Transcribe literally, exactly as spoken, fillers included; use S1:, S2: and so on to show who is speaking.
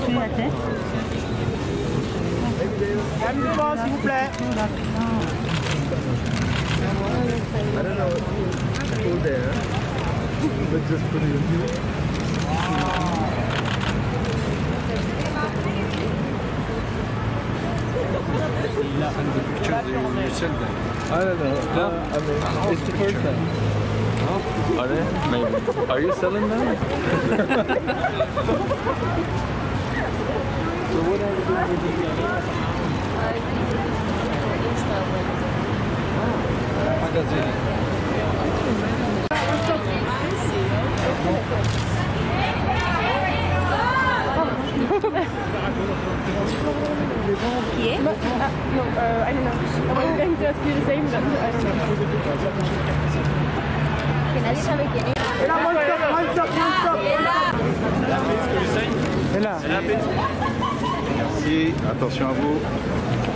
S1: toucher la tête.
S2: Calmez-moi, s'il vous plaît.
S3: I don't know. Go there. But just put it in here.
S4: You said that.
S3: I don't know. Uh, I mean, it's the first time.
S4: Oh, are they? Maybe. Are you selling them?
S3: So what are you doing with these? Magazine.
S5: Yeah? Uh, no, uh, I don't know. I was going to ask you the same, but I don't know.
S6: Que nadie sabe quién es.
S3: Merci, attention à vous.